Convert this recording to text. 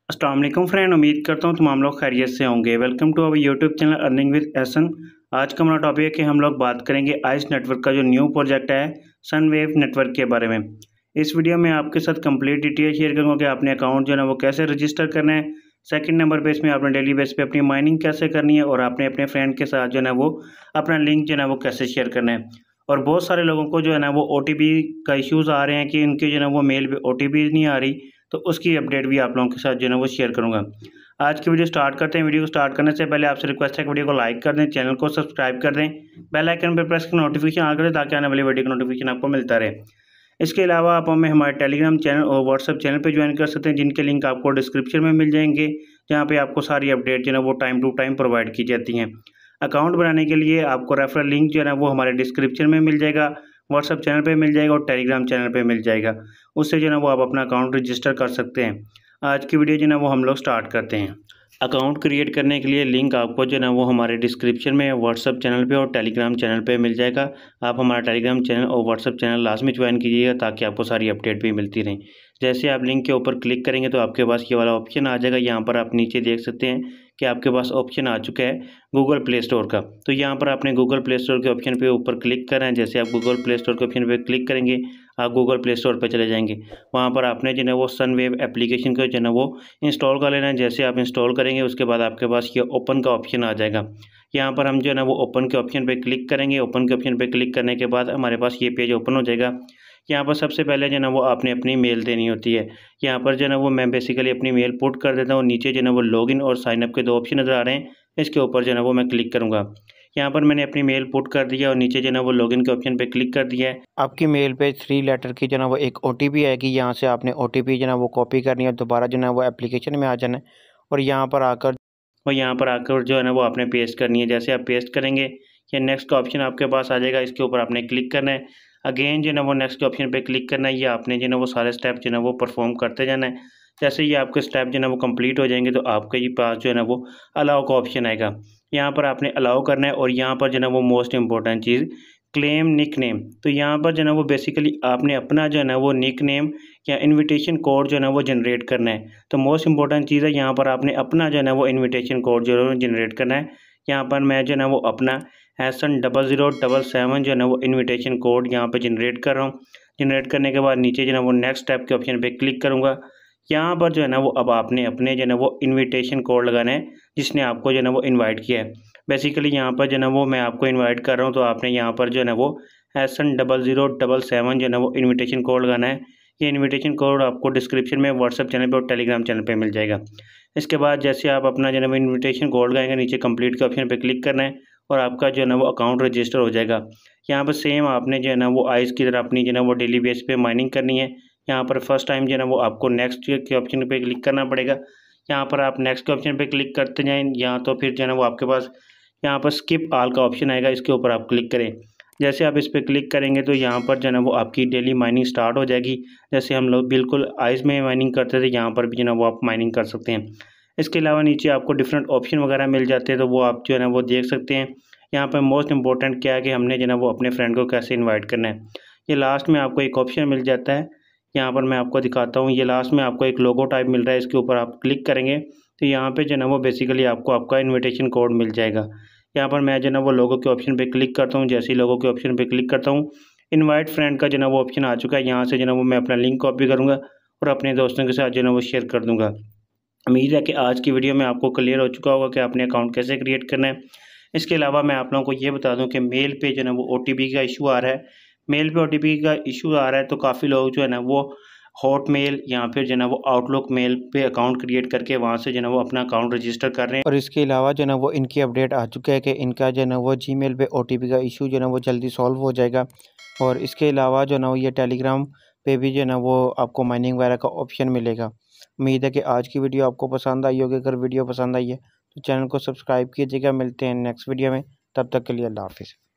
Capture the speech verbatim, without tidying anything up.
अस्सलाम वालेकुम फ्रेंड, उम्मीद करता हूँ तमाम लोग खैरियत से होंगे। Welcome to our YouTube channel earning with Ehsan. आज का हमारा टॉपिक है कि हम लोग बात करेंगे आइस नेटवर्क का जो न्यू प्रोजेक्ट है सनवेव नेटवर्क के बारे में। इस वीडियो में आपके साथ कंप्लीट डिटेल शेयर करूँगा कि आपने अकाउंट जो है ना वो कैसे रजिस्टर करना है। सेकंड नंबर पे इसमें आपने डेली बेस पे अपनी माइनिंग कैसे करनी है और आपने अपने फ्रेंड के साथ जो है ना वो अपना लिंक जो है ना वो कैसे शेयर करना है। और बहुत सारे लोगों को जो है ना वो ओ टी पी का इश्यूज़ आ रहे हैं कि उनके जो है ना वो मेल पे ओ टी पी नहीं आ रही, तो उसकी अपडेट भी आप लोगों के साथ जो है ना वो शेयर करूँगा। आज की वीडियो स्टार्ट करते हैं। वीडियो को स्टार्ट करने से पहले आपसे रिक्वेस्ट है कि वीडियो को लाइक कर दें, चैनल को सब्सक्राइब कर दें, बेल आइकन पर प्रेस कर नोटिफिकेशन आ करें ताकि आने वाली वीडियो का नोटिफिकेशन आपको मिलता रहे। इसके अलावा आप हमें हमारे टेलीग्राम चैनल और व्हाट्सएप चैनल पर ज्वाइन कर सकते हैं, जिनके लिंक आपको डिस्क्रिप्शन में मिल जाएंगे, जहाँ पे आपको सारी अपडेट जो है ना वो टाइम टू टाइम प्रोवाइड की जाती हैं। अकाउंट बनाने के लिए आपको रेफरल लिंक जो है ना वो हमारे डिस्क्रिप्शन में मिल जाएगा, व्हाट्सएप चैनल पे मिल जाएगा और टेलीग्राम चैनल पे मिल जाएगा। उससे जो है ना वो आप अपना अकाउंट रजिस्टर कर सकते हैं। आज की वीडियो जो है ना वो हम लोग स्टार्ट करते हैं। अकाउंट क्रिएट करने के लिए लिंक आपको जो है ना वो हमारे डिस्क्रिप्शन में व्हाट्सएप चैनल पे और टेलीग्राम चैनल पे मिल जाएगा। आप हमारा टेलीग्राम चैनल और व्हाट्सएप चैनल लाजमी ज्वाइन कीजिएगा ताकि आपको सारी अपडेट भी मिलती रहें। जैसे आप लिंक के ऊपर क्लिक करेंगे तो आपके पास ये वाला ऑप्शन आ जाएगा। यहाँ पर आप नीचे देख सकते हैं कि आपके पास ऑप्शन आ चुका है गूगल प्ले स्टोर का। तो यहाँ पर आपने गूगल प्ले स्टोर के ऑप्शन पे ऊपर क्लिक करना है। जैसे आप गूगल प्ले स्टोर के ऑप्शन पे क्लिक करेंगे आप गूगल प्ले स्टोर पर चले जाएंगे। वहाँ पर आपने जो है वो सनवेव एप्लीकेशन को जो है ना वो इंस्टॉल कर लेना है। जैसे आप इंस्टॉल करेंगे उसके बाद आपके पास ये ओपन का ऑप्शन आ जाएगा। यहाँ पर हम जो है ना वो ओपन के ऑप्शन पे क्लिक करेंगे। ओपन के ऑप्शन पे क्लिक करने के बाद हमारे पास ये पेज ओपन हो जाएगा। यहाँ पर सबसे पहले जो है ना वो आपने अपनी मेल देनी होती है। यहाँ पर जो है ना वो मैं बेसिकली अपनी मेल पुट कर देता हूँ। नीचे जो है ना वो लॉगिन और साइनअप के दो ऑप्शन नज़र आ रहे हैं, इसके ऊपर जो है ना वो मैं क्लिक करूँगा। यहाँ पर मैंने अपनी मेल पुट कर दिया और नीचे जो है ना वो लॉगिन के ऑप्शन पे क्लिक कर दिया है। आपकी मेल पे थ्री लेटर की जो है ना वो एक ओ टी पी आएगी। यहाँ से आपने ओ टी पी जो है ना वो कॉपी करनी है, दोबारा जो है ना वो एप्लीकेशन में आ जाना है और यहाँ पर आकर और यहाँ पर आकर जो है ना वो आपने पेस्ट करनी है। जैसे आप पेस्ट करेंगे ये नेक्स्ट का ऑप्शन आपके पास आ जाएगा, इसके ऊपर आपने क्लिक करना है। अगेन जो है ना वो नेक्स्ट के ऑप्शन पे क्लिक करना है। ये आपने जो है ना वो सारे स्टेप जो है ना वो परफॉर्म करते जाना है। जैसे ये आपके स्टेप जो है ना वो कंप्लीट हो जाएंगे तो आपके ये पास जो है ना वो अलाउ का ऑप्शन आएगा। यहाँ पर आपने अलाउ करना है और यहाँ पर जो है ना वो मोस्ट इंपॉर्टेंट चीज़ क्लेम निक नेम। तो यहाँ पर जो है ना वो बेसिकली आपने अपना जो है ना वो निक नेम या इनविटेशन कोड जो है ना वो जनरेट करना है। तो मोस्ट इंपॉर्टेंट चीज़ है, यहाँ पर आपने अपना जो है ना वो इनविटेशन कोड जो है वो जनरेट करना है। यहाँ पर मैं जो है ना वो अपना Ehsan double zero double seven जो है ना वो इनविटेशन कोड यहाँ पे जनरेट कर रहा हूँ। जनरेट करने के बाद नीचे जो है ना वो नेक्स्ट स्टेप के ऑप्शन पे क्लिक करूँगा। यहाँ पर जो है ना वो अब आपने अपने जो है ना वो इनविटेशन कोड लगाना है जिसने आपको जो है ना वो इनवाइट किया है। बेसिकली यहाँ पर जो है ना वो मैं आपको इनवाइट कर रहा हूँ, तो आपने यहाँ पर जो है ना वो Ehsan double zero double seven जो है ना वो इन्विटेशन कोड लगाना है। ये इन्विटेशन कोड आपको डिस्क्रिप्शन में व्हाट्सएप चैनल पे और टेलीग्राम चैनल पे मिल जाएगा। इसके बाद जैसे आप अपना जो है ना इन्विटेशन कोड लगाएंगे नीचे कंप्लीट के ऑप्शन पे क्लिक करना है और आपका जो है ना वो अकाउंट रजिस्टर हो जाएगा। यहाँ पर सेम आपने जो है ना वो आइस की तरह अपनी जो है ना वो डेली बेस पे माइनिंग करनी है। यहाँ पर फर्स्ट टाइम जो है ना वो आपको नेक्स्ट के ऑप्शन पे क्लिक करना पड़ेगा। यहाँ पर आप नेक्स्ट के ऑप्शन पे क्लिक करते जाएँ या तो फिर जो है ना वो आपके पास यहाँ पर स्किप ऑल का ऑप्शन आएगा, इसके ऊपर आप क्लिक करें। जैसे आप इस पर क्लिक करेंगे तो यहाँ पर जो है ना वो आपकी डेली माइनिंग स्टार्ट हो जाएगी। जैसे हम लोग बिल्कुल आइस में माइनिंग करते थे, यहाँ पर भी जो है ना वो आप माइनिंग कर सकते हैं। इसके अलावा नीचे आपको डिफरेंट ऑप्शन वगैरह मिल जाते हैं, तो वो आप जो है ना वो देख सकते हैं। यहाँ पर मोस्ट इंपॉर्टेंट क्या है कि हमने जो है ना वो अपने फ्रेंड को कैसे इन्वाइट करना है। ये लास्ट में आपको एक ऑप्शन मिल जाता है, यहाँ पर मैं आपको दिखाता हूँ। ये लास्ट में आपको एक लोगो टाइप मिल रहा है, इसके ऊपर आप क्लिक करेंगे तो यहाँ पे जो है ना वो बेसिकली आपको आपका इन्विटेशन कोड मिल जाएगा। यहाँ पर मैं जो है ना वो लोगो के ऑप्शन पे क्लिक करता हूँ। जैसे ही लोगो के ऑप्शन पे क्लिक करता हूँ इनवाइट फ्रेंड का जो है ना वो ऑप्शन आ चुका है। यहाँ से जो है ना वो मैं अपना लिंक कॉपी करूँगा और अपने दोस्तों के साथ जो है ना वो शेयर कर दूँगा। उम्मीद है कि आज की वीडियो में आपको क्लियर हो चुका होगा कि आपने अकाउंट कैसे क्रिएट करना है। इसके अलावा मैं आप लोगों को ये बता दूँ कि मेल पे जो है ना वो ओ टी पी का इशू आ रहा है। मेल पे ओ टी पी का इशू आ रहा है तो काफ़ी लोग जो है ना वो हॉटमेल या फिर जो है ना वो आउटलुक मेल पे अकाउंट क्रिएट करके वहाँ से जो है ना वो अपना अकाउंट रजिस्टर कर रहे हैं। और इसके अलावा जो है ना वो इनकी अपडेट आ चुका है कि इनका जो है ना वो जीमेल पे ओ टी पी का इशू जो है ना वो जल्दी सॉल्व हो जाएगा। और इसके अलावा जो है ना वो ये टेलीग्राम पे भी जो है ना वो आपको माइनिंग वगैरह का ऑप्शन मिलेगा। उम्मीद है कि आज की वीडियो आपको पसंद आई होगी। अगर वीडियो पसंद आई है तो चैनल को सब्सक्राइब कीजिएगा। मिलते हैं नेक्स्ट वीडियो में, तब तक के लिए अल्लाह हाफिज़।